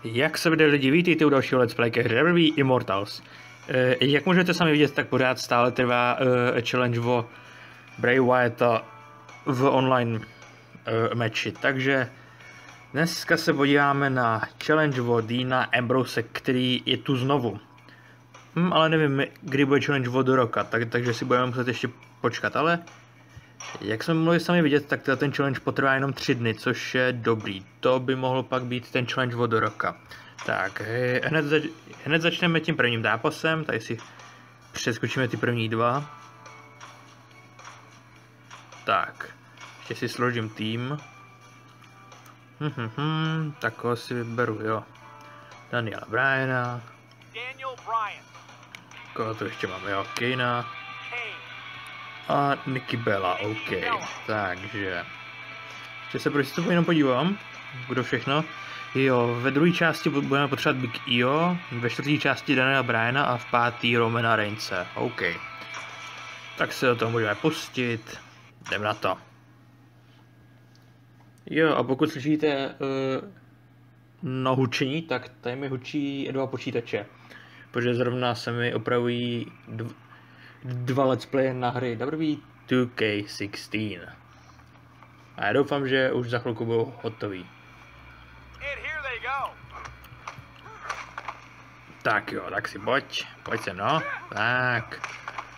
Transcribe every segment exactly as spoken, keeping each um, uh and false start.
Jak se vede lidi, vítejte u dalšího Let's Play ke hře W W E Immortals. E, jak můžete sami vidět, tak pořád stále trvá e, challenge o Bray Wyetta v online e, meči. Takže dneska se podíváme na challenge o Deana Ambrose, který je tu znovu. Hm, ale nevím, kdy bude challenge o do roka, tak, takže si budeme muset ještě počkat, ale jak jsme mohli sami vidět, tak ten challenge potrvá jenom tři dny, což je dobrý. To by mohlo pak být ten challenge od do roka. Tak, hned, zač hned začneme tím prvním zápasem, tady si přeskočíme ty první dva. Tak, ještě si složím tým. Hm, hm, hm, tak ho si vyberu, jo. Daniela Bryana. Daniel Bryan. Koho tu ještě máme, jo, Kejna. A Nikki Bella, OK. Takže ještě se prostě to jenom podívám, kdo všechno. Jo, ve druhé části budeme potřebovat Big E-O, ve čtvrté části Daniela Bryana a v páté Romana Reignse, OK. Tak se do toho můžeme pustit, jdem na to. Jo, a pokud slyšíte uh, no hučení, tak tady mi hučí dva počítače. Protože zrovna se mi opravují dv dva let's play na hry W W E two K sixteen. A já doufám, že už za chvilku budou hotový. Tak jo, tak si pojď, pojď sem, no, tak.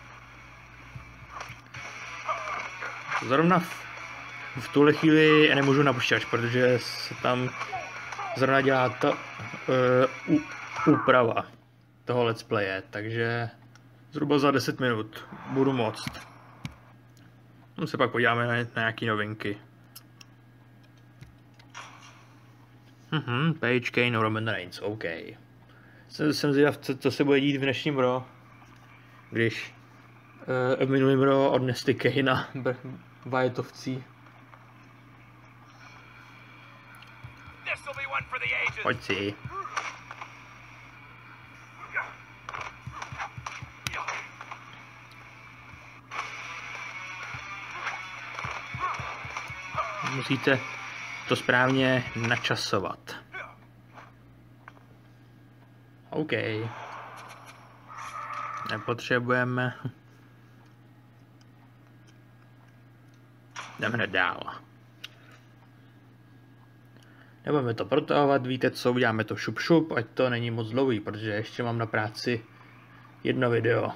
Zrovna v, v tuhle chvíli nemůžu na počítač, protože se tam zrovna dělá ta uh, úprava toho let's playe, takže zhruba za deset minut budu moct. Tam se pak podíváme na, na nějaké novinky. Mhm, Page, Kane, Roman Reigns, OK. Jsem, jsem zvědav, co, co se bude dít v dnešním Raw, když uh, v minulém Raw odnesli Kanea Wyattovci. Pojď si. Musíte to správně načasovat. OK. Nepotřebujeme. Jdeme hned dál. Nebudeme to protahovat, víte co, uděláme to šup šup, ať to není moc dlouhý, protože ještě mám na práci jedno video.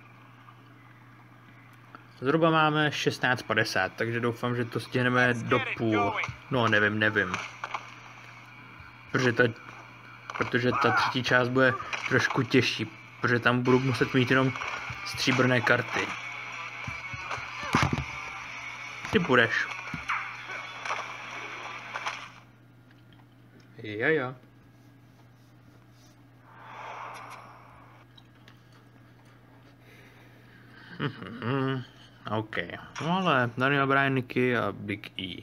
Zhruba máme šestnáct padesát, takže doufám, že to stihneme do půl. No, nevím, nevím. Protože ta, protože ta třetí část bude trošku těžší, protože tam budu muset mít jenom stříbrné karty. Ty budeš. Jo, jo. Mhm. OK, no ale Daniel Bryan, Nikki a Big E.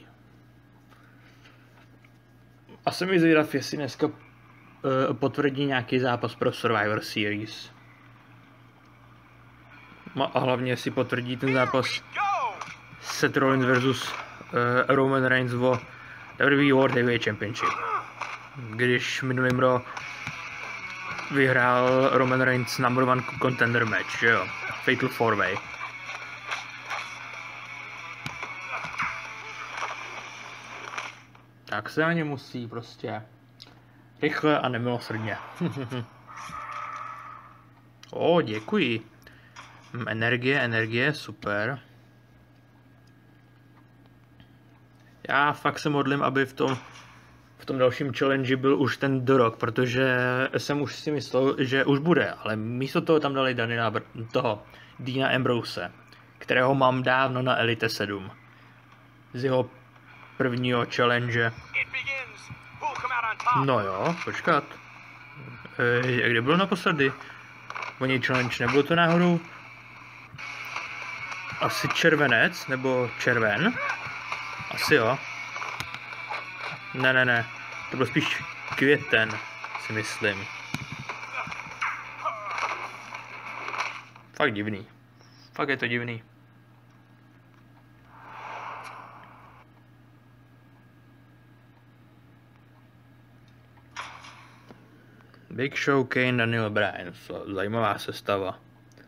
A jsem mi zvědav, jestli dneska uh, potvrdí nějaký zápas pro Survivor Series. No a hlavně jestli potvrdí ten zápas Seth Rollins versus uh, Roman Reigns o W W E World Heavyweight Championship. Když minulým Raw vyhrál Roman Reigns number one contender match, jo, Fatal four way. Tak se na ně musí prostě rychle a nemilosrdně. O, děkuji. Energie, energie, super. Já fakt se modlím, aby v tom, v tom dalším challenge byl už ten do rok, protože jsem už si myslel, že už bude, ale místo toho tam dali Daniela, toho Deana Ambrose, kterého mám dávno na Elite sedm. Z jeho prvního challenge. No jo, počkat. E, kde byl naposledy? Oni challenge, nebyl to náhodou asi červenec, nebo červen? Asi jo. Ne, ne, ne. To byl spíš květen, si myslím. Fakt divný. Fakt je to divný. Big Show, Kane, Daniel Bryan. Zajímavá sestava.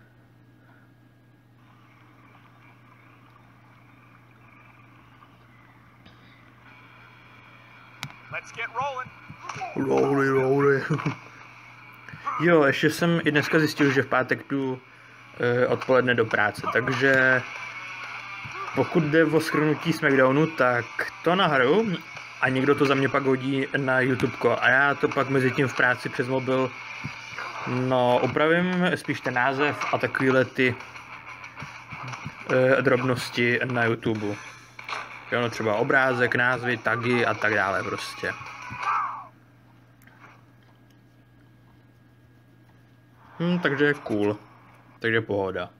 Let's get rolling. Rolly, rolly. Jo, ještě jsem i dneska zjistil, že v pátek jdu e, odpoledne do práce, takže pokud jde o shrnutí SmackDownu, tak to nahraju a někdo to za mě pak hodí na YouTubeko a já to pak mezi tím v práci přes mobil no upravím spíš ten název a takovýhle ty e, drobnosti na YouTube. Jo, no třeba obrázek, názvy, tagy a tak dále prostě. Hm, takže cool. Takže pohoda.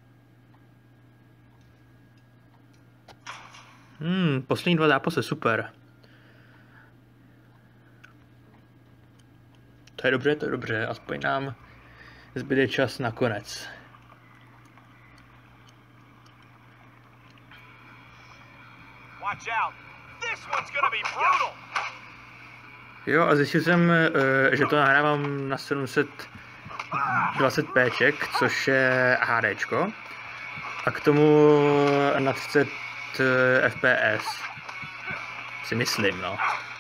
Hmm, poslední dva zápasy, super. To je dobře, to je dobře, aspoň nám zbyde čas na konec. Watch out. This one's gonna be brutal. Jo, a zjistil jsem, že to nahrávám na sedm set dvacet pé, což je HDčko. A k tomu na třicet ef pé es. Si myslím, no.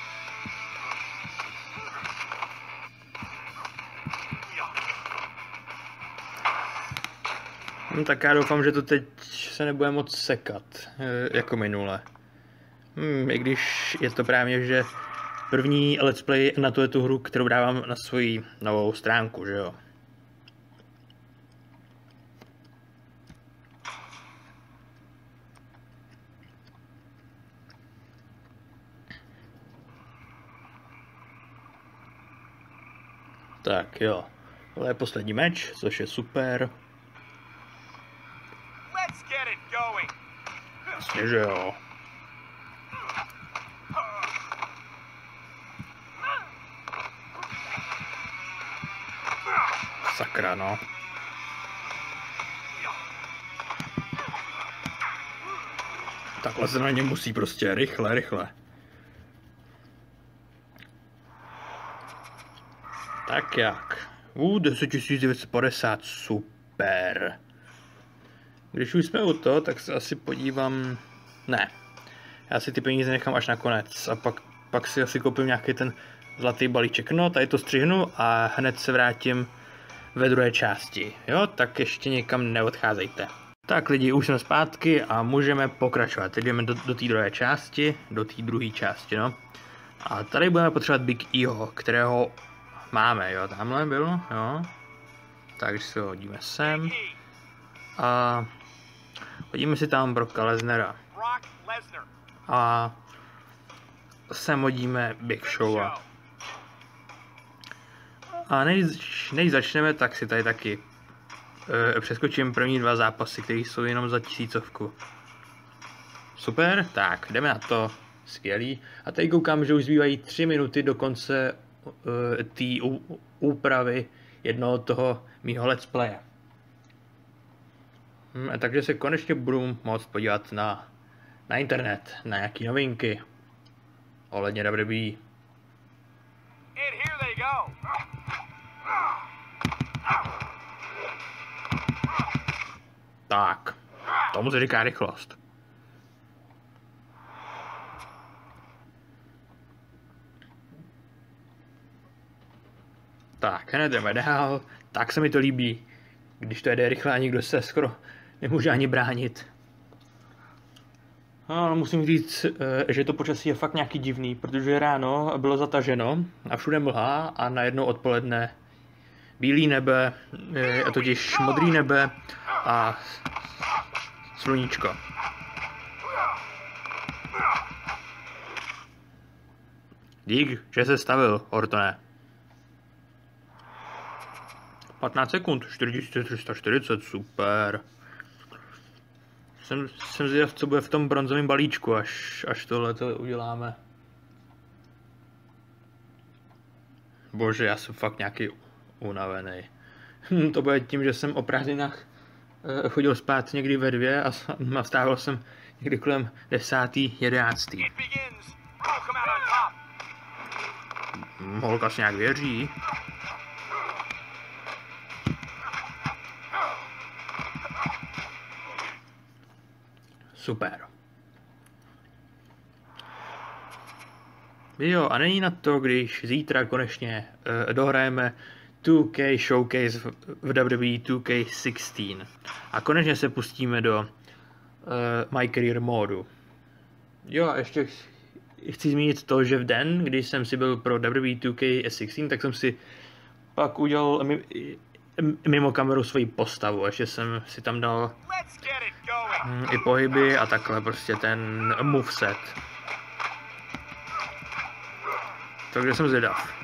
No tak já doufám, že to teď se nebude moc sekat, jako minule. Hmm, i když je to právě, že první let's play na tu hru, kterou dávám na svoji novou stránku, že jo. Tak jo, tohle je poslední meč, což je super. Let's get it going. Jasně, že jo. Sakra, no. Takhle se na ně musí prostě rychle, rychle. Tak jak? U, deset tisíc devět set padesát, super. Když už jsme u toho, tak se asi podívám... Ne. Já si ty peníze nechám až na konec a pak, pak si asi koupím nějaký ten zlatý balíček. No, tady to střihnu a hned se vrátím ve druhé části. Jo, tak ještě někam neodcházejte. Tak lidi, už jsme zpátky a můžeme pokračovat. Teď jdeme do, do té druhé části, do té druhé části, no. A tady budeme potřebovat Big Eho, kterého máme, jo, tamhle byl, jo. Takže si ho hodíme sem. A hodíme si tam Brocka Lesnara. A sem hodíme Big Showa. A než, než začneme, tak si tady taky uh, přeskočím první dva zápasy, které jsou jenom za tisícovku. Super, tak jdeme na to, skvělý. A tady koukám, že už zbývají tři minuty do konce uh, té úpravy jednoho toho mýho let's playe. Hmm, takže se konečně budu moct podívat na, na internet, na nějaké novinky ohledně W W E. Tak, tomu se říká rychlost. Tak, hned jdeme dál. Tak se mi to líbí, když to jede rychle a nikdo se skoro nemůže ani bránit. No, musím říct, že to počasí je fakt nějaký divný, protože ráno bylo zataženo a všude mlha a najednou odpoledne bílý nebe, je totiž modrý nebe a sluníčko. Dík, že se stavil, Ortone. patnáct sekund, čtyři tisíce tři sta čtyřicet, super. Jsem, jsem zvědav, co bude v tom bronzovém balíčku, až, až tohle to uděláme. Bože, já jsem fakt nějaký unavený. To bude tím, že jsem o prázdninách chodil spát někdy ve dvě a vstával jsem někdy kolem desátý, jedenáctý. Holka si nějak věří. Super. Jo, a není na to, když zítra konečně uh, dohrajeme two K Showcase v, v W W E two K sixteen. A konečně se pustíme do uh, My Career módu. Jo, a ještě chci zmínit to, že v den, kdy jsem si byl pro W W E two K sixteen, tak jsem si pak udělal mimo kameru svoji postavu. Ještě jsem si tam dal hm, i pohyby a takhle prostě ten moveset. Takže jsem zvědav.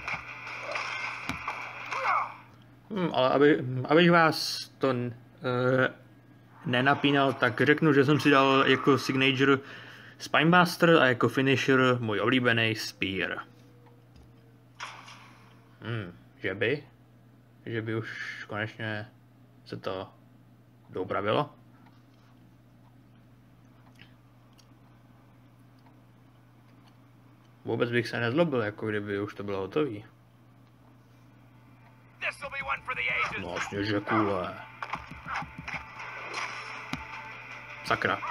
Hm, ale aby, abych vás to uh, nenapínal, tak řeknu, že jsem si dal jako signature Spinebuster a jako finisher můj oblíbený Spear. Hm, že by? Že by už konečně se to doupravilo? Vůbec bych se nezlobil, jako kdyby už to bylo hotový. No vlastně, že kůle. Sakra.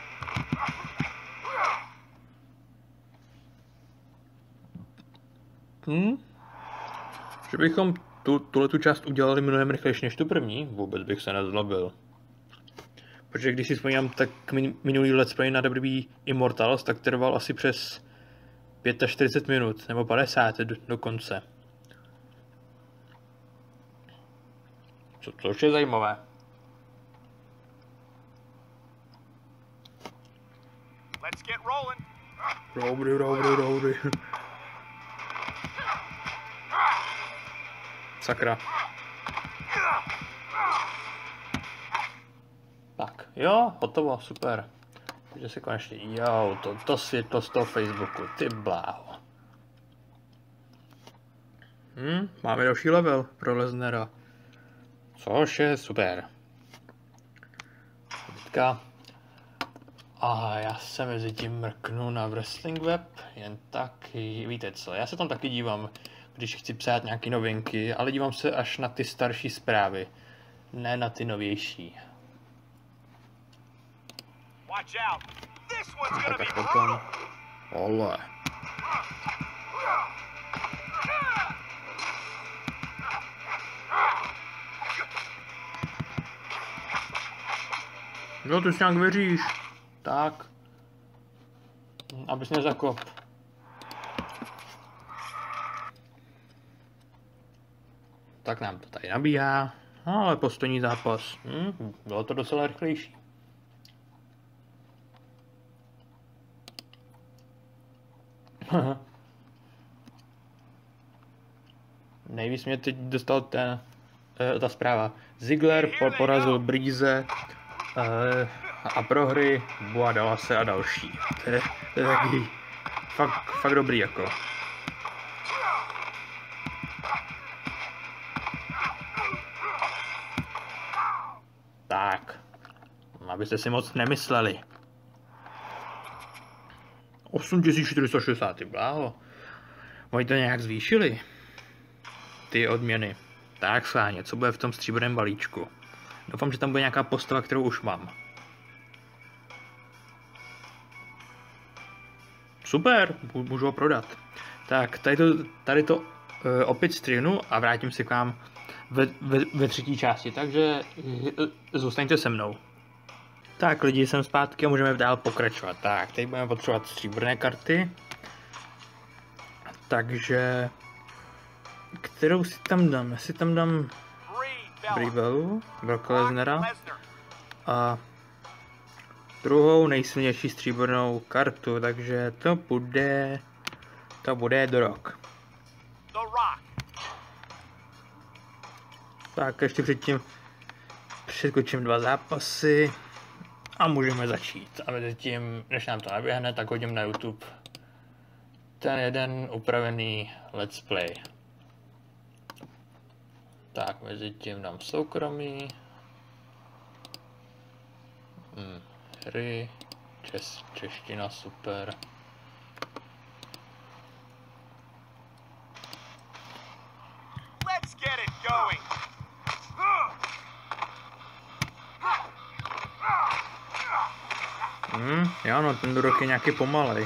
Hm? Že bychom tu, tuhletu část udělali mnohem rychlejší než tu první, vůbec bych se nezlobil. Protože když si vzpomínám, tak min, minulý let's play na W W E Immortals tak trval asi přes čtyřicet pět minut, nebo padesát do, dokonce. Co, což je zajímavé. Let's get rolling. Dobrý, dobrý, dobrý. Sakra. Tak, jo, hotovo, super. Takže se konečně, jo, to, to světlo z toho Facebooku, ty bláho. Hm, máme další level pro Lesnera. Což je super. Teďka. A já se mezi tím mrknu na Wrestling Web, jen tak, víte co, já se tam taky dívám, když chci psát nějaké novinky, ale dívám se až na ty starší zprávy, ne na ty novější. Watch out. This one's gonna Tak be až potom. brutal. Ole. Jo, ty si nějak věříš. Tak. Abys nezakop. Tak nám to tady nabíhá. No, ale postojní zápas. Hm, bylo to docela rychlejší. Nejvíc mě teď dostal ten, uh, ta zpráva. Ziggler porazil Breeze uh, a prohry Boa Dallase a další. To je, to je taky fakt, fakt dobrý jako. Tak, abyste si moc nemysleli. osm tisíc čtyři sta šedesát, ty bláho. Oni to nějak zvýšili. Ty odměny. Tak schválně, co bude v tom stříbrném balíčku. Doufám, že tam bude nějaká postava, kterou už mám. Super, můžu ho prodat. Tak, tady to, tady to uh, opět střihnu a vrátím se k vám ve, ve, ve třetí části, takže uh, zůstaňte se mnou. Tak lidi, jsem zpátky a můžeme dál pokračovat. Tak, teď budeme potřebovat stříbrné karty. Takže... Kterou si tam dám? Já si tam dám... Brivelu, Brocka Lesnera. A... druhou nejsilnější stříbrnou kartu, takže to bude... To bude The Rock. Tak, ještě předtím... Přeskočím dva zápasy. A můžeme začít. A mezi tím, než nám to naběhne, tak hodím na YouTube ten jeden upravený let's play. Tak, mezi tím dám soukromí. Hmm, hry. Čes, čeština, super. Let's get it going. Hm, jo, no, ten Durok je nějaký pomalej.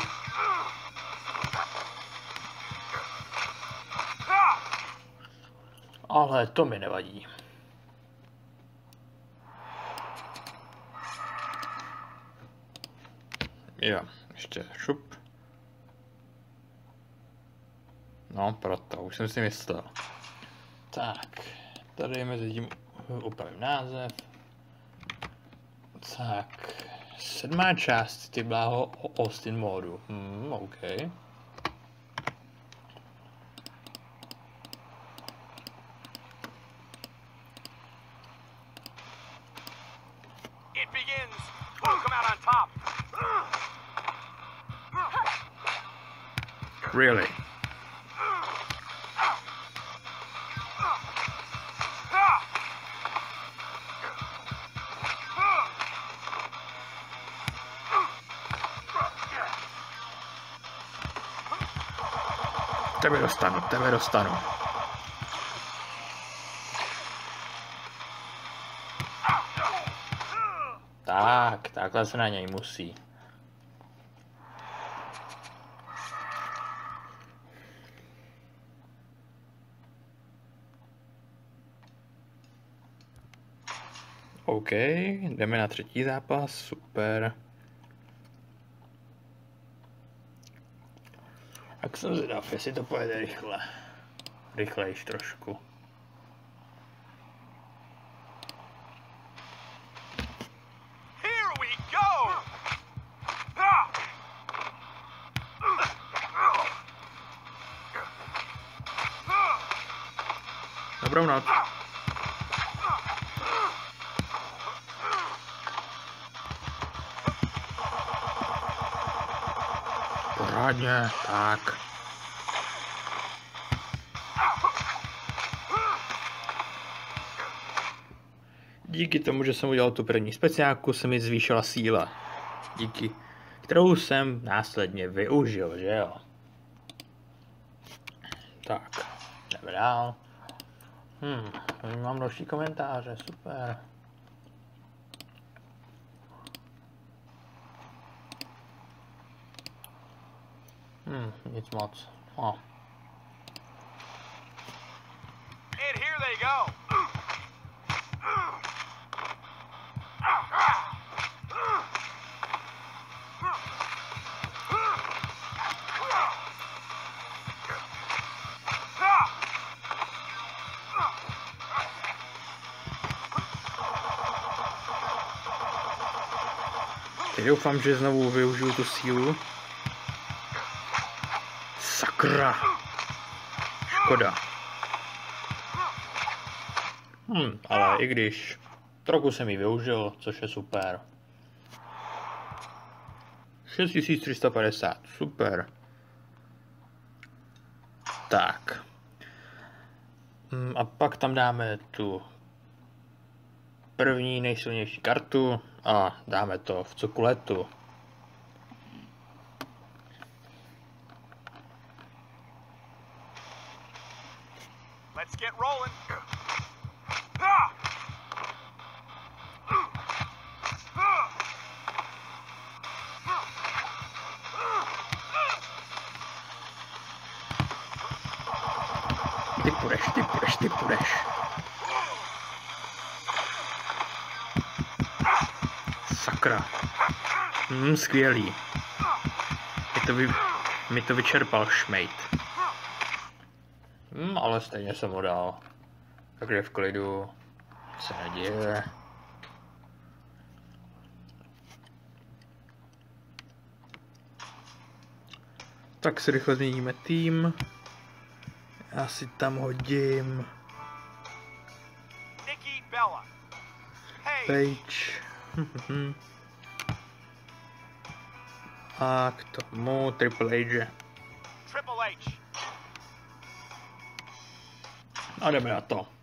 Ale to mi nevadí. Jo, ještě šup. No, proto, už jsem si myslel. Tak, tady mezi tím upravím název. Tak, sedmá část, ty bláho, o Austin módu. Hmm, OK. It begins. We'll come out on top. Really? Tebe dostanu, tebe dostanu. Tak, takhle se na něj musí. OK, jdeme na třetí zápas, super. Tak jsem zvědav, jestli to pojede rychle. Rychlejš trošku. Here we go. Ah! Dobrou noc. Pořádně, tak. Díky tomu, že jsem udělal tu první speciálku, se mi zvýšila síla. Díky, kterou jsem následně využil, že jo? Tak, jdeme dál. Hm, mám další komentáře, super. Hm, nic moc. Oh. And here they go. Teď doufám, že znovu využiju tu sílu. Sakra. Škoda. Hm, ale i když trochu jsem ji využil, což je super. šest tisíc tři sta padesát, super. Tak. Hm, a pak tam dáme tu první nejsilnější kartu a dáme to v cokuletu. Let's get rolling. Ah! Ty půjdeš, ty půjdeš, ty půjdeš. Sakra. Hm, skvělý. Mi to, vy... Mi to vyčerpal šmejt. Hm, ale stejně jsem ho dal. Takže v klidu se neděje. Tak si rychle změníme tým. Já si tam hodím Nikki Bella. Hey. Page. A k tomu Triple H. Triple H. A jdeme na to.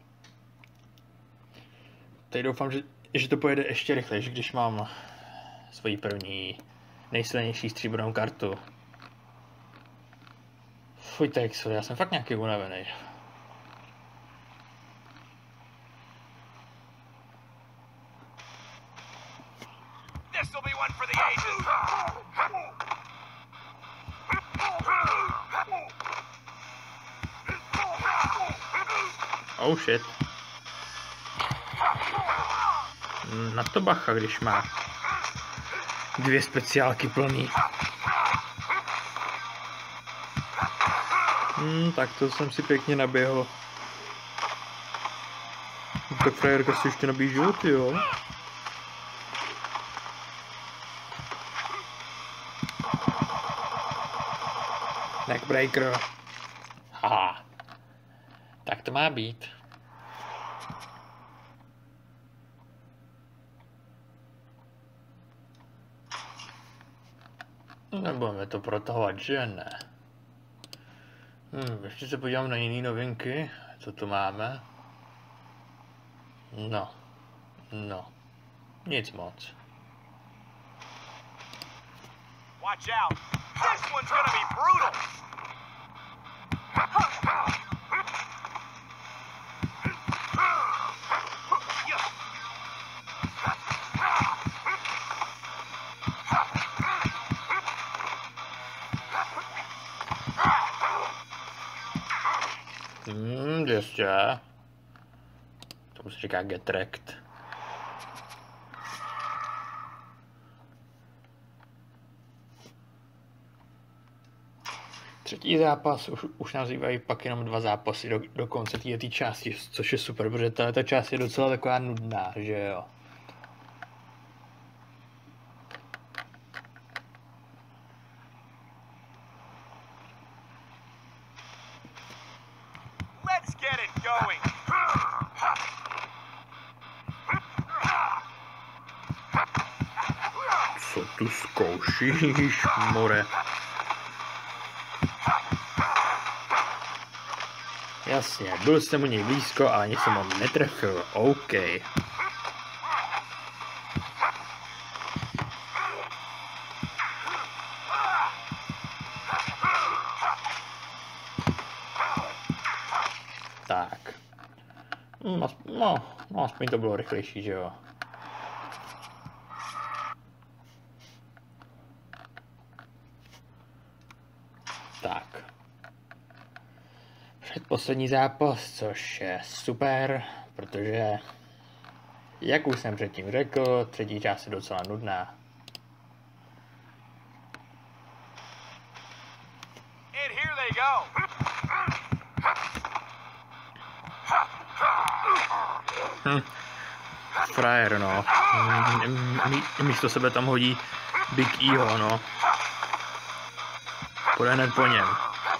Teď doufám, že, že to pojede ještě rychleji, když mám svoji první nejsilnější stříbrnou kartu. Fuj, Texo, já jsem fakt nějaký unavený. This This'll be one for the ages. Oh shit. Na to bacha, když má dvě speciálky plný. Hmm, tak to jsem si pěkně naběhl. Tak frajerka si ještě nabíjí životy, jo? Neckbreaker. Haha. Tak to má být. Nebudeme to protahovat, že ne? Hm, ještě se podívám na jiné novinky. Co tu máme? No. No. Nic moc. Watch out. This one's gonna be brutal. Hmm, ještě. Tomu se říká get wrecked. Třetí zápas, už, už nazývají pak jenom dva zápasy do, do konce této části, což je super, protože ta, ta část je docela taková nudná, že jo. Let's get it going. Co tu zkoušíš, more? Jasně, byl jsem u něj blízko a ani jsem ho netrefil, OK. Tak. No, no, no aspoň to bylo rychlejší, že jo. Tak. Předposlední zápas, což je super, protože, jak už jsem předtím řekl, třetí část je docela nudná. And here they go. Hm. Frajer, no. Mí, místo sebe tam hodí Big Eho, no. Půjde hned po něm.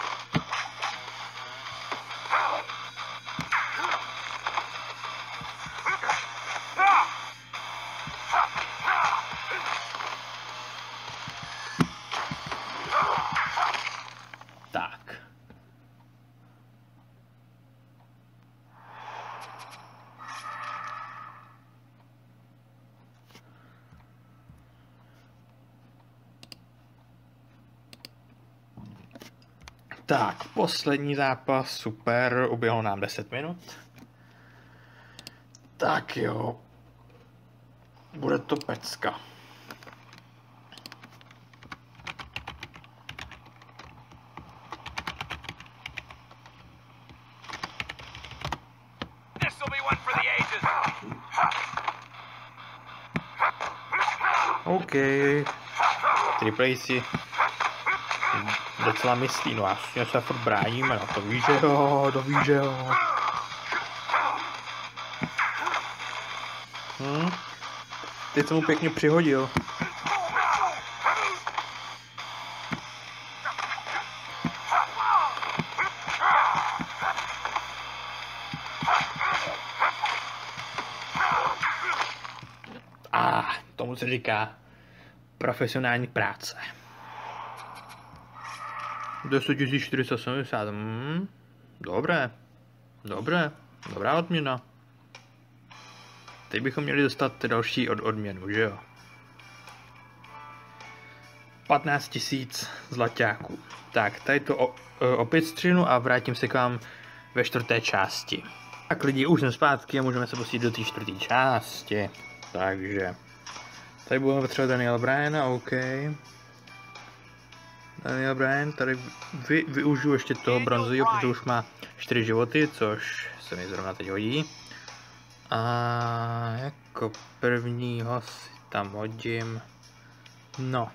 Tak. Tak, poslední zápas, super, uběhlo nám deset minut. Tak jo, bude to pecka. This'll be one for the ages. OK, triplejci. Docela myslí, no a se furt bráníme, no to víš, že jo, to víš, že jo. Hm? Teď jsem mu pěkně přihodil. A ah, tomu se říká profesionální práce. deset tisíc čtyři sta sedmdesát, hmm, dobré, dobré, dobrá odměna. Teď bychom měli dostat další od odměnu, že jo? patnáct tisíc zlaťáků. Tak, tady to o, opět střihnu a vrátím se k vám ve čtvrté části. Tak lidi, už jsem zpátky a můžeme se pustit do té čtvrté části. Takže Tady budeme potřebovat Daniela Bryana, OK. Daniel Bryan, tady vy, využiju ještě toho bronzového, protože už má čtyři životy, což se mi zrovna teď hodí. A jako prvního si tam hodím, no.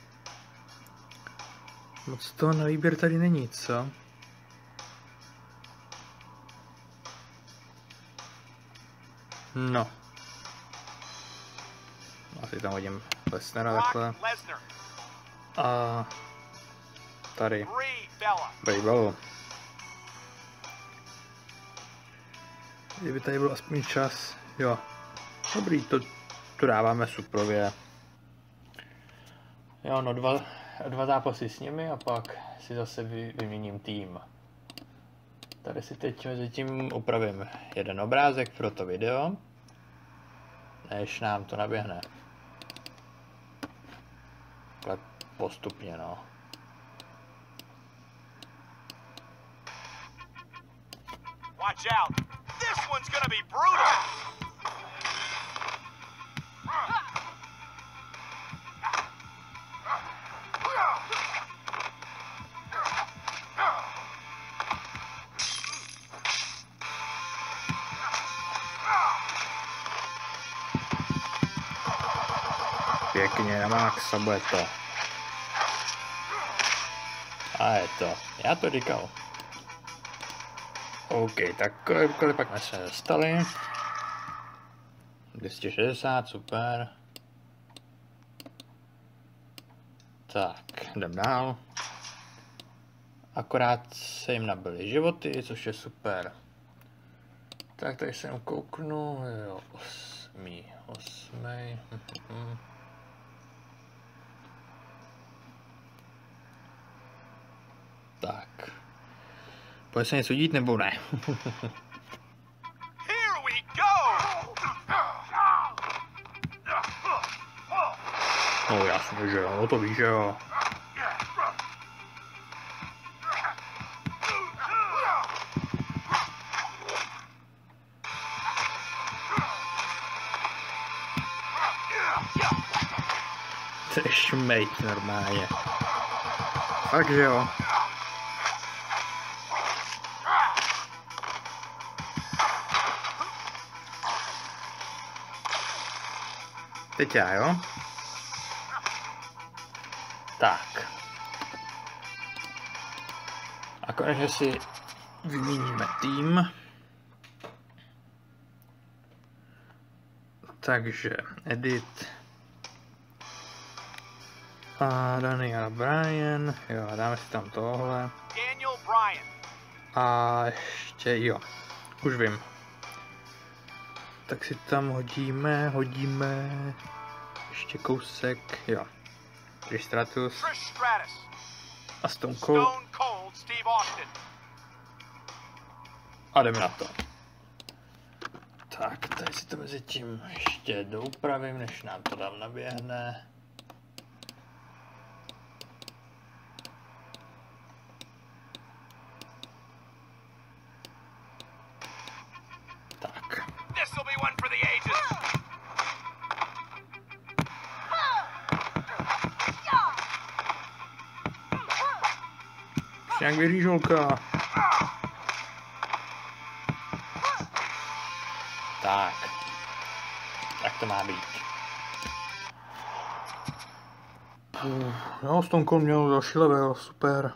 Moc toho na výběr tady není, co? No. Asi tam hodím Lesnera takhle. A tady Bray Wyatt. Kdyby tady byl aspoň čas, jo. Dobrý, to, to dáváme suprově. Jo, no dva, dva zápasy s nimi a pak si zase vy, vyměním tým. Tady si teď mezi tím upravím jeden obrázek pro to video, než nám to naběhne. Tak postupně, no. Watch out. This one's gonna be brutal. Pěkně na maxa bude to. A je to. Já to říkal. OK, tak kolik, kolik pak jsme se dostali? dvě stě šedesát, super. Tak, jdem dál. Akorát se jim nabily životy, což je super. Tak tady jsem kouknu, jo, osmý, osmý. Tak. Pojď se něco dít nebo ne? Here we go. No jasně, že jo, to víš, že jo. To je šmejt normálně. Takže jo. Teď já, jo? Tak. A konečně si vyměníme tým. Takže edit. A Daniel Bryan. Jo, dáme si tam tohle. Daniel Bryan. A ještě, jo. Už vím. Tak si tam hodíme, hodíme ještě kousek, jo. Trish Stratus a Stone Cold. Stone Cold Steve Austin. A jdeme na to. Tak, tady si to mezi tím ještě doupravím, než nám to tam naběhne. Tak. This'll be one for the ages. Jak vyřížolka. Tak. Tak to má být. Jo, Stone Cold měl další level, super.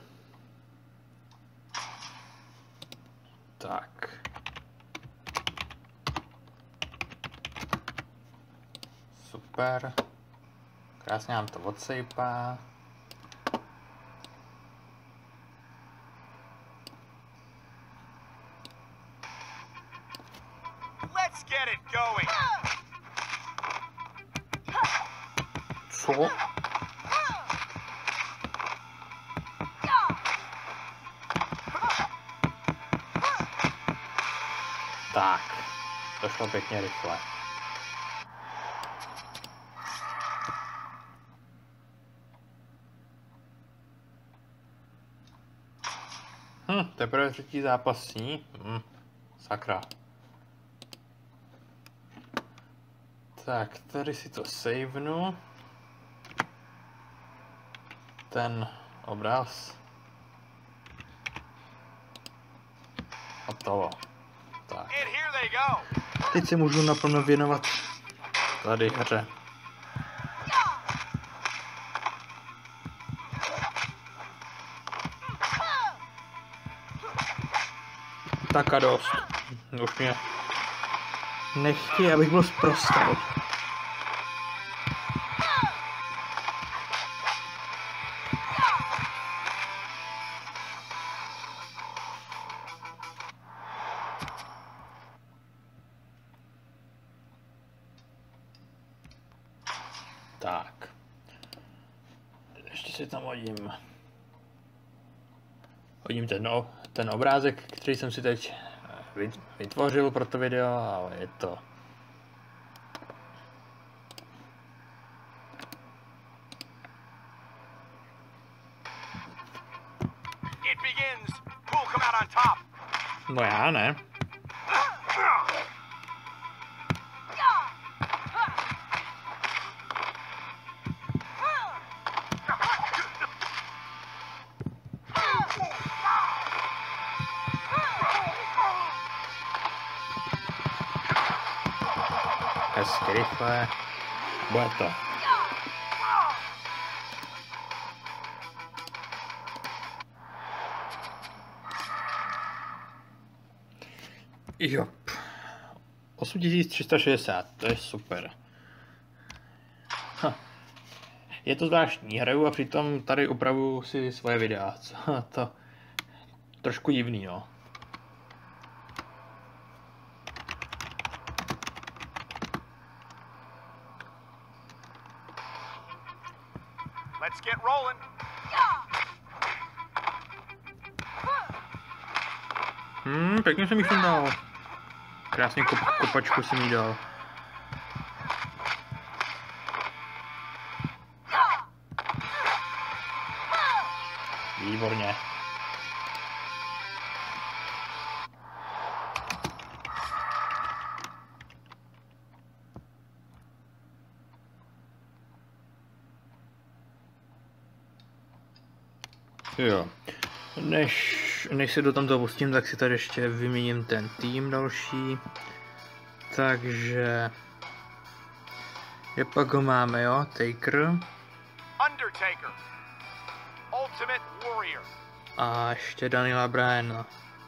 Tak. Super. Krásně nám to odsejpá. Let's get it going. Co? Tak. To šlo pěkně rychle. Hm, teprve třetí zápas s ní? Hm, sakra. Tak, tady si to savenu. Ten obraz. Hotovo. Tak. Teď se můžu naplno věnovat tady hře. Tak a dost. Už mě nechtějí, abych byl sprostý. Tak. Ještě si tam hodím. Hodím ten, o, ten obrázek, který jsem si teď vytvořil pro to video, ale je to... No já ne. Hezky rychle. Bude to. Jo. osm tisíc tři sta šedesát, to je super. Ha. Je to zvláštní, hraju a přitom tady upravuju si svoje videa. Co to? Trošku divný, no. Let's get rolling. Hmm, pěkně jsem jich dal. Krásně kop, kopačku jsem jí dal. Výborně. Jo. Než, než se do tamto pustím, tak si tady ještě vyměním ten tým další. Takže... Je pak ho máme, jo? Taker. Undertaker. Ultimate Warrior. A ještě Daniela Bryana.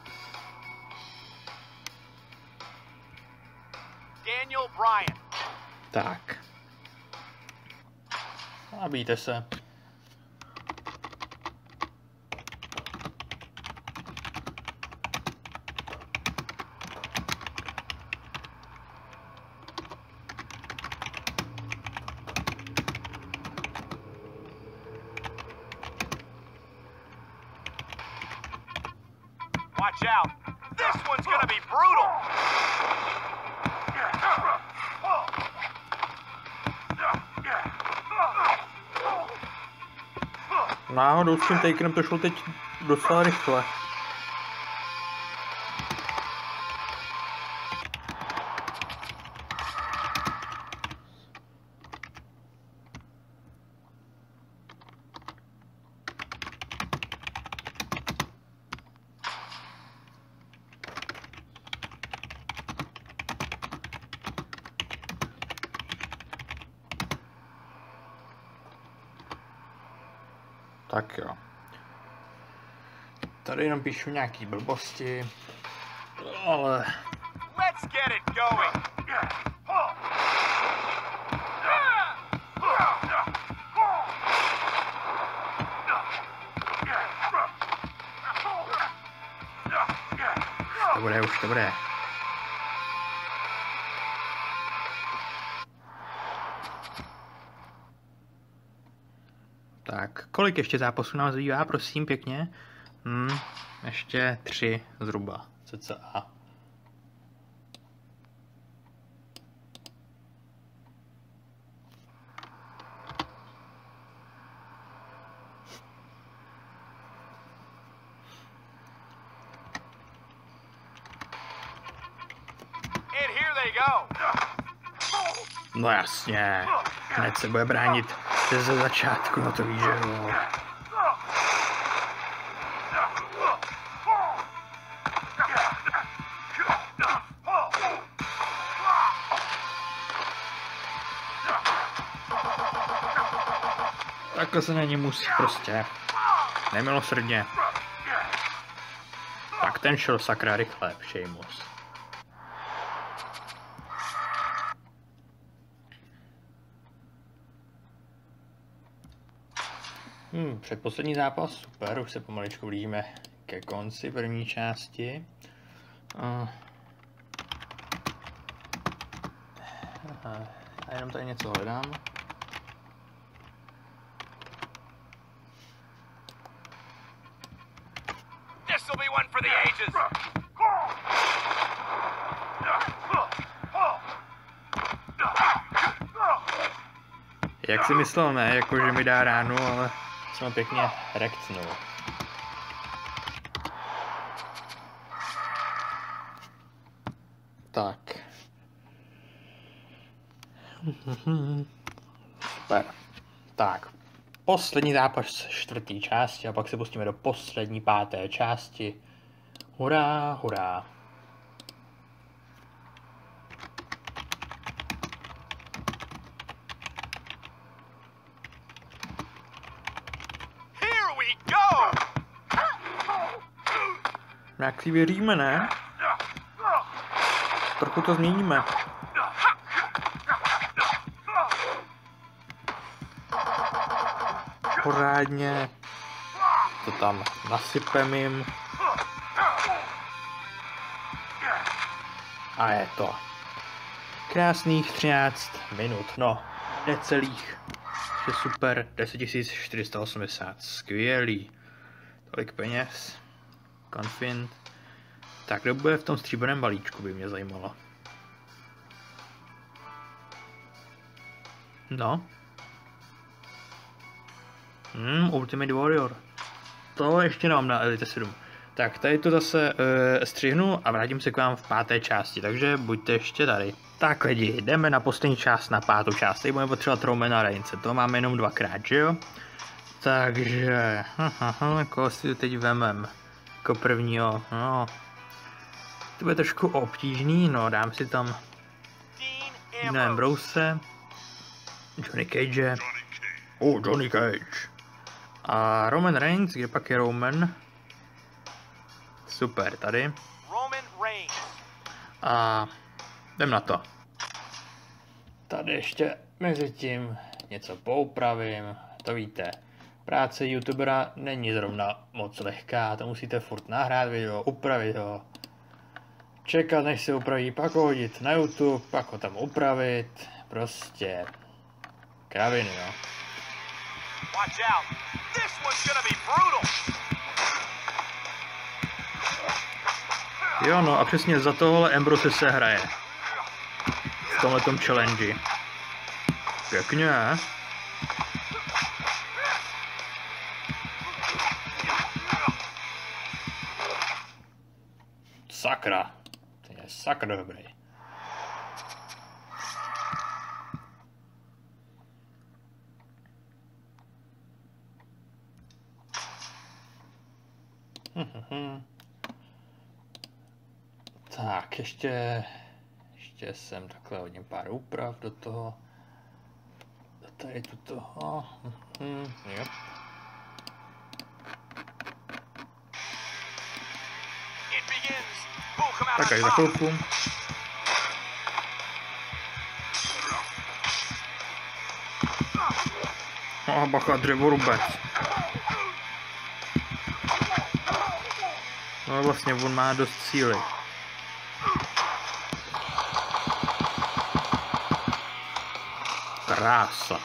Daniel Bryan. Tak. Nabijte se. Watch out. This one's gonna be brutal. Náhodou s tím Takerem to šlo teď docela rychle. Tak jo. Tady jenom píšu nějaký blbosti, ale... Let's get it going. To bude, už to bude. Tak, kolik ještě zápasů nám zbývá, prosím, pěkně? Hmm, ještě tři zhruba, cca. And here they go. No jasně, hned se bude bránit ze začátku, no to víš, že jo. Takhle se na ní musí prostě nemilosrdně. Tak ten šel sakra rychle, Sheamus. Hmm, předposlední zápas, super, už se pomaličku blížíme ke konci první části. Uh. A jenom tady něco hledám. This'll be one for the ages. Jak si myslel, ne, jako že mi dá ránu, ale jsem pěkně rekcnul. Tak. Super. Tak. Poslední zápas čtvrtý části a pak se pustíme do poslední páté části. Hurá, hurá. Here we go. Jak si věříme, ne? Trochu to změníme. Pořádně to tam nasypem jim. A je to. Krásných třináct minut, no, necelých. Je super, deset tisíc čtyři sta osmdesát, skvělý. Tolik peněz. Confint. Tak kdo bude v tom stříbrném balíčku, by mě zajímalo. No. Hmm, Ultimate Warrior. To ještě nemám na Elite sedm. Tak, tady to zase uh, střihnu a vrátím se k vám v páté části, takže buďte ještě tady. Tak lidi, jdeme na poslední část, na pátou část. Tady budeme potřebovat Romana Reignse, to máme jenom dvakrát, že jo? Takže, haha, koho si teď vemem? Jako prvního, no. To bude trošku obtížný, no, dám si tam Dean Ambrose, Johnny Cage, oh, Johnny Cage. A Roman Reigns, kde pak je Roman? Super, tady. Roman Reigns. A jdem na to. Tady ještě mezi tím něco poupravím, to víte. Práce youtubera není zrovna moc lehká, to musíte furt nahrát video, upravit ho. Čekat, než se upraví, pak ho hodit na YouTube, pak ho tam upravit. Prostě kraviny, no. Watch out. This one's gonna be brutal. Jo, no a přesně za tohle Ambrose se hraje. V tomhletom challenge. Pěkně. Sakra. To je sakra dobrý. Tak, ještě, ještě jsem takhle hodím pár úprav do toho, do tady do toho, mm, yep. Tak až za chvilku. No bacha, dřevorubec. No vlastně on má dost síly. Krása.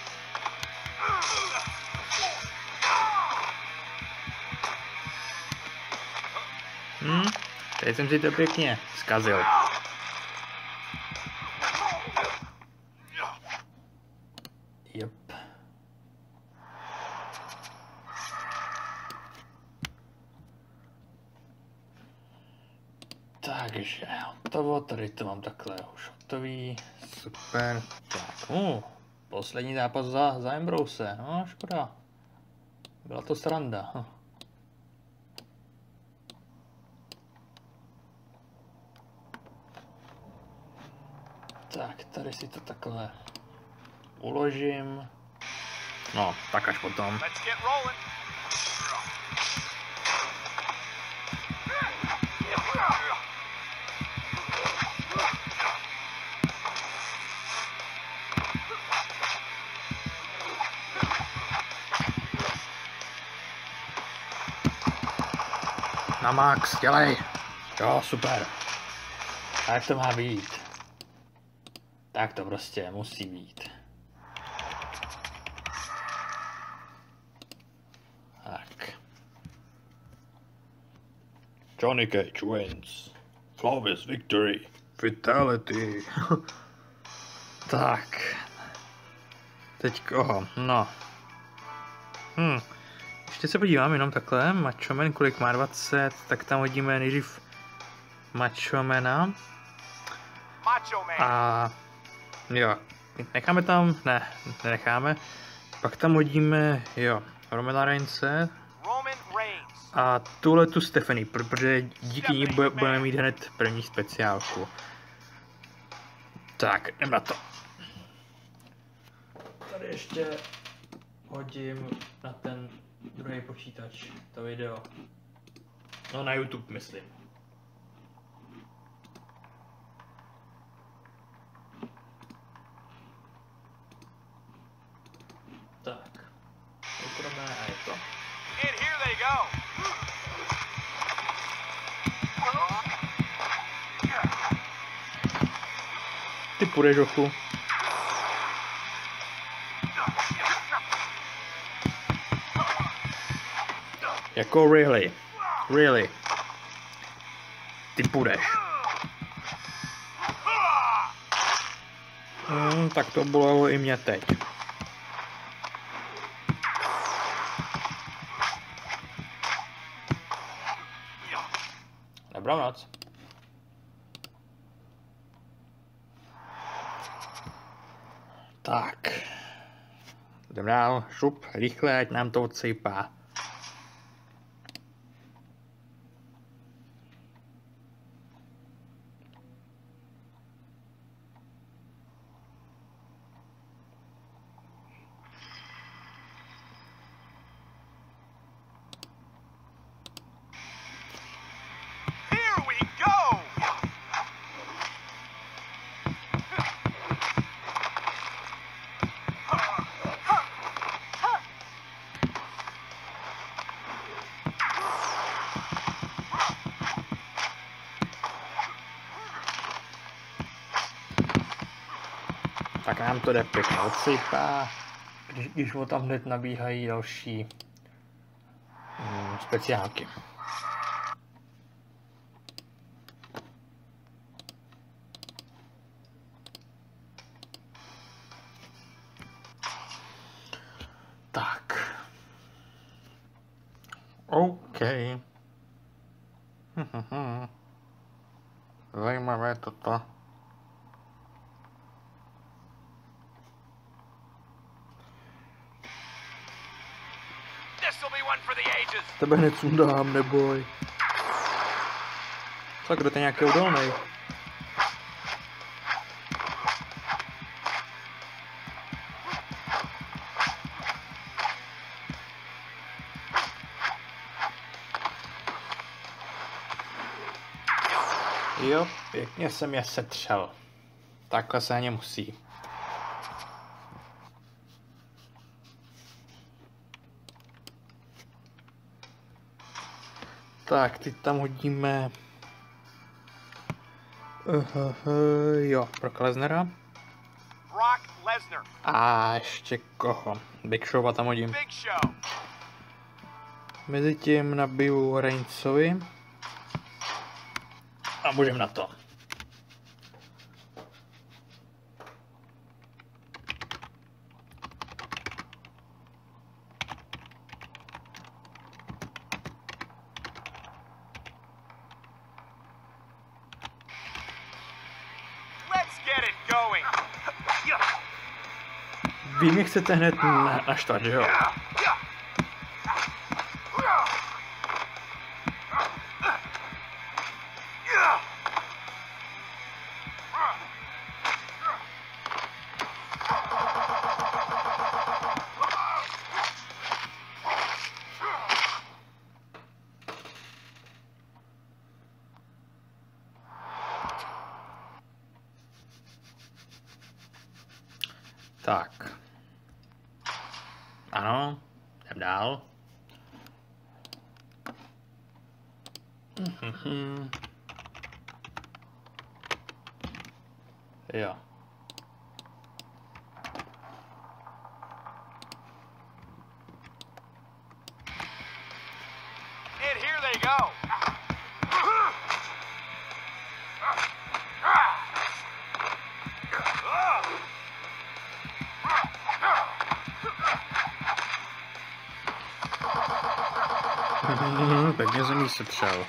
Hm, teď jsem si to pěkně zkazil. Jop. Tak. Takže hotovo, tady to mám takhle už hotový, super. Tak, uh, poslední zápas za, za Ambrose, no škoda. Byla to sranda. Hm. Tak, tady si to takhle uložím. No, tak až potom. Let's get rolling. Na max, dělej. Jo, super. Tak to má být. Tak to prostě musí být. Tak. Johnny Cage wins. Flawless victory. Fatality. Tak. Teď koho? No. Hm. Ještě se podívám jenom takhle. Machoman, kolik má dvacet, tak tam hodíme nejdřív Machomana. Macho Man. A jo, necháme tam, ne, nenecháme. Pak tam hodíme, jo, Romana Reinse Roman Reigns. a tuhle tu Stephanie, protože díky ní bude- budeme mít hned první speciálku. Tak, jdem na to. Tady ještě hodím na ten druhý počítač to video. No na YouTube myslím. Tak. Ukromé a je to. And here they go. Ty půjdeš ochu. Jako really. Really. Ty půjdeš. Hmm, tak to bolelo i mě teď. Dobrou noc. Tak. Jdeme dál. Šup, rychle, ať nám to odsejpá. Here we go. Tak nám to jde pěkně odsypá, když, když ho tam hned nabíhají další mm, speciálky. Tak. OK. Zajímavé toto. This will be one for the ages. Tebe hned sundám, neboj. Tak, kdo to je nějaký odolnej? Jo, pěkně jsem je setřel. Takhle se ani musí. Tak, teď tam hodíme... Uh, uh, uh, jo, pro Lesnera. Brock Lesnar. A ještě koho? Big Showa tam hodím. Big Show. Mezitím nabiju Reignsovi. A můžeme na to. vy mě chcete hned na, naštvat, že jo? Tak. Ano, jdem dál. Mhm. Jo. And here they go. Mhm, pěkně jsem jí setřel.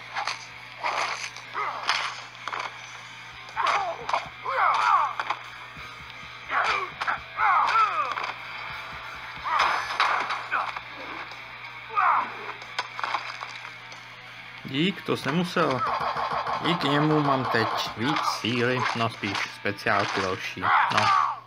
Dík, to jsem musel. Díky němu mám teď víc síly, no spíš speciálky další, no.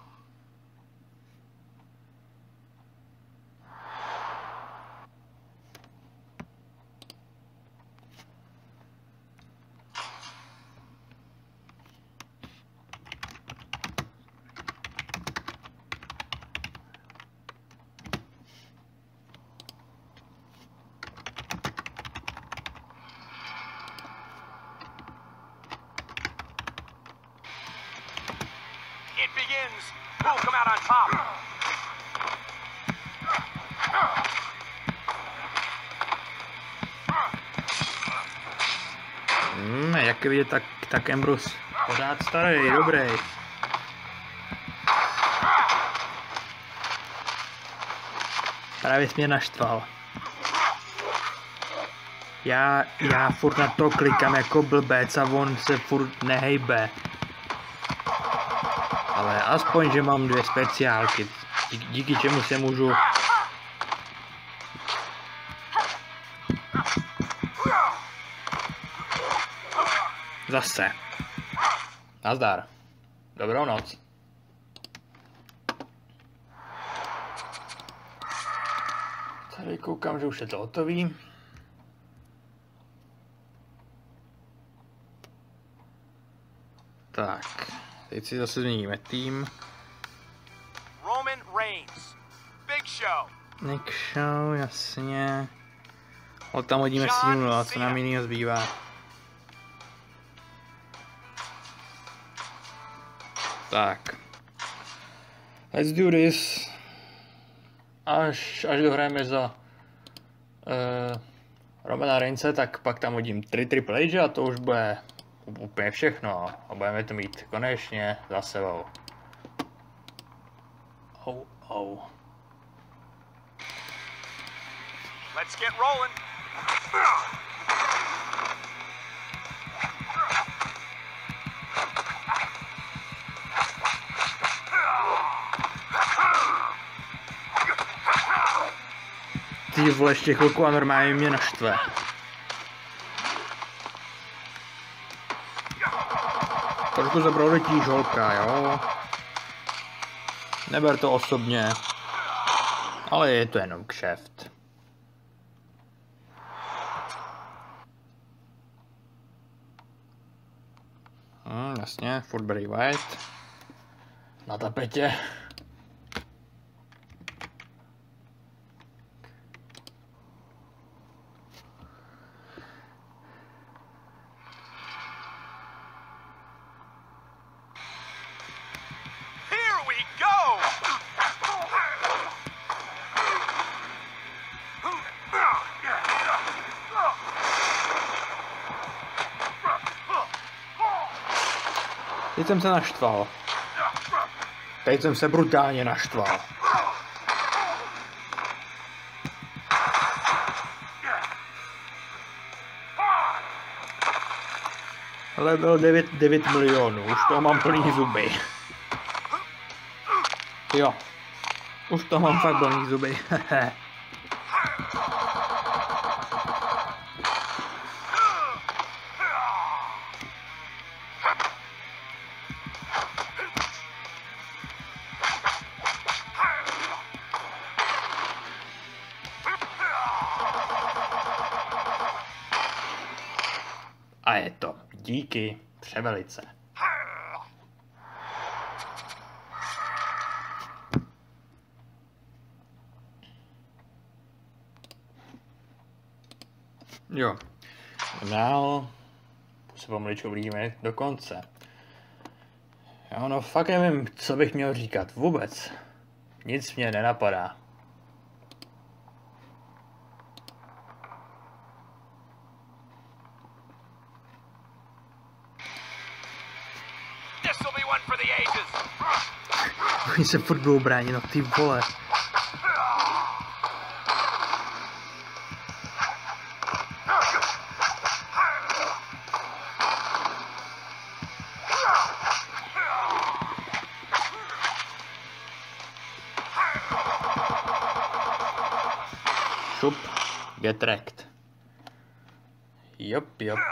It begins. Who'll come out on top? Hmm, jak je vidět, tak, tak Ambrose pořád starý, dobrý. Právě jsi mě naštval. Já, já furt na to klikám jako blbec a on se furt nehejbe. Ale aspoň, že mám dvě speciálky, díky, díky čemu se můžu... Zase. Nazdar. Dobrou noc. Tady koukám, že už je to hotový. Tak, teď si zase změníme tým. Roman Reigns. Big Show. Nick Show, jasně. O, tam hodíme sílu, a co nám jinýho zbývá. Tak. Let's do this. Až, až dohrajeme za uh, Romana Reignse, tak pak tam hodím tři Triple H a to už bude úplně všechno. A budeme to mít konečně za sebou. Oh, oh. Let's get rolling. Ty vole, ještě chvilku a normálně mě naštve. Trošku zabrouletí žolka, jo. Neber to osobně. Ale je to jenom kšeft. Hm, jasně, furt Bray Wyatt. Na tapetě. Teď jsem se naštval. Teď jsem se brutálně naštval. Level devět, devět milionů, už toho mám plný zuby. Jo. Už to mám fakt bolní zuby. A je to. Díky, převelice. Jo. Dál se pomaličku blížíme do konce. Jo, no fakt nevím, co bych měl říkat. Vůbec. Nic mě nenapadá. Oni se furt budou bránit, no ty vole. Šup, get wrecked. Jop, jop.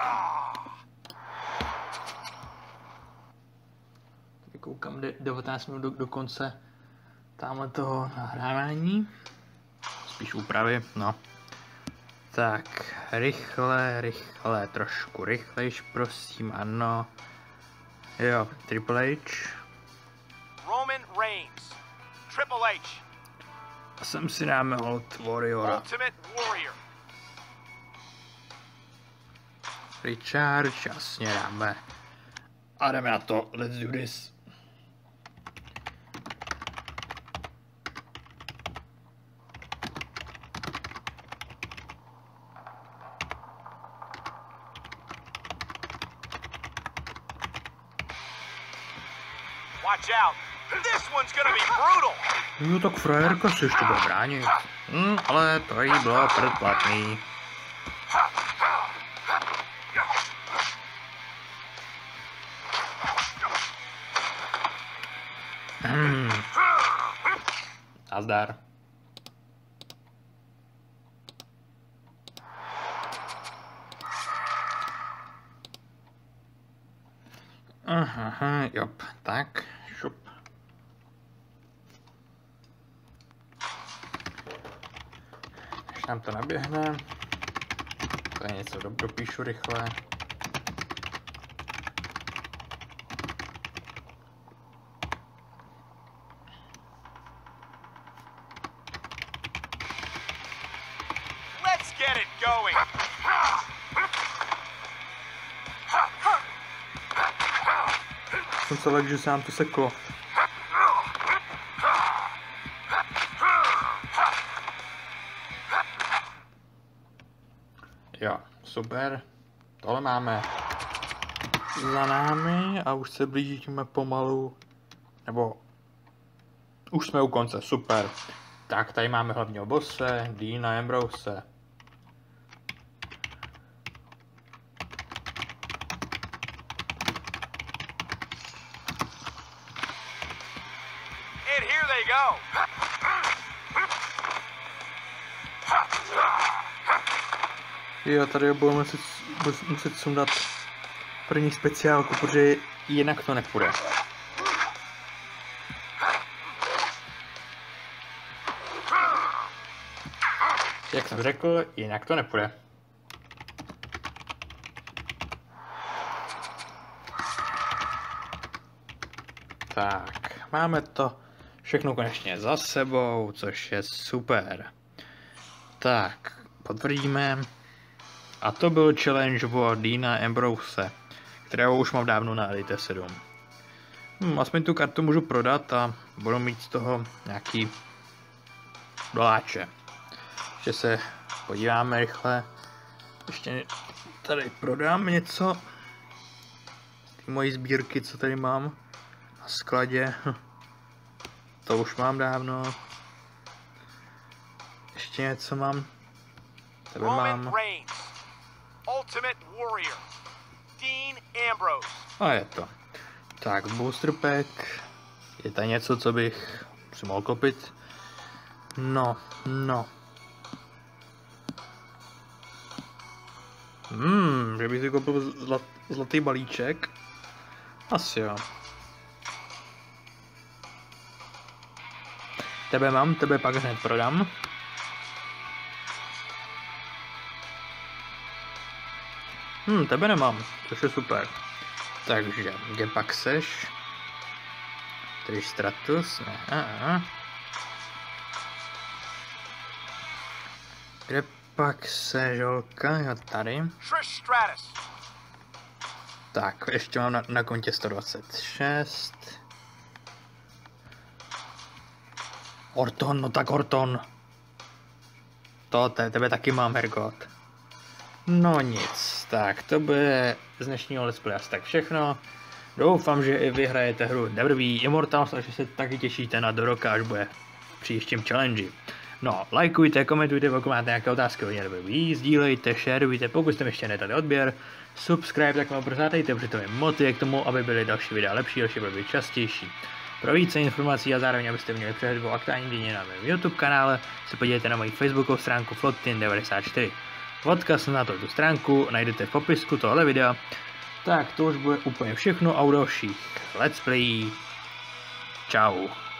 Koukám devatenáct minut do, do konce tamhle toho nahrávání. Spíš úpravy, no. Tak, rychle, rychle, trošku rychlejš, prosím, ano. Jo, Triple H. Roman Reigns. Triple H. A sem si dáme hold Warriora. Ultimate Warrior. Richard, jasně dáme. A jdeme na to, let's do this. Watch out. This one's gonna be brutal. No tak frajerka se ještě bude bránit. Hm, ale to jí bylo předplatný. Hmm. Nazdar. Aha, aha, jop, tak, šup. Když nám to naběhne, to je něco, dopíšu rychle. Let's get it going. Jsem se lek, že se nám to seklo. Jo, super. Tohle máme za námi a už se blížíme pomalu. Nebo už jsme u konce, super. Tak, tady máme hlavního bosse, Deana Ambrose. And here they go. Jo, tady budeme muset, muset sundat první speciálku, protože jinak to nepůjde. Jak jsem řekl, jinak to nepůjde. Tak, máme to všechno konečně za sebou, což je super. Tak, potvrdíme. A to byl challenge o Deana Ambrose, kterého už mám dávno na Elite sedm. Hm, aspoň tu kartu můžu prodat a budu mít z toho nějaký doláče. Ještě se podíváme rychle. Ještě tady prodám něco z té mojí sbírky, co tady mám na skladě. To už mám dávno. Ještě něco mám. Tebe Roman mám. Reigns. Ultimate Warrior. Dean Ambrose. A je to. Tak, booster pack. Je to něco, co bych si mohl koupit. No, no. Hmm, že bych si koupil zlat, zlatý balíček? Asi jo. Tebe mám, tebe pak hned prodám. Hmm, tebe nemám, což je super. Takže, kde pak seš? Tristratus, ne, aha. Kde pak seš, holka, jo, tady. Trish Stratus. Tak, ještě mám na, na kontě sto dvacet šest. Orton, no tak Orton. To, te, tebe taky mám, Hergot. No nic, tak to bude z dnešního let's play asi tak všechno. Doufám, že i vyhrajete hru W W E Immortals a že se taky těšíte na do roka, až bude v příštím challenge. No, lajkujte, komentujte, pokud máte nějaké otázky o W W E, sdílejte, shareujte, pokud jste mi ještě nedali odběr, subscribe, tak vám prozátejte, protože to je motivuje k tomu, aby byly další videa lepší, další byly častější. Pro více informací a zároveň abyste měli přehled o aktuální dění na mém YouTube kanále, se podívejte na moji facebookovou stránku Flotin devadesát čtyři. Odkaz na tu stránku najdete v popisku tohle videa. Tak to už bude úplně všechno a u dalších let's play. Čau.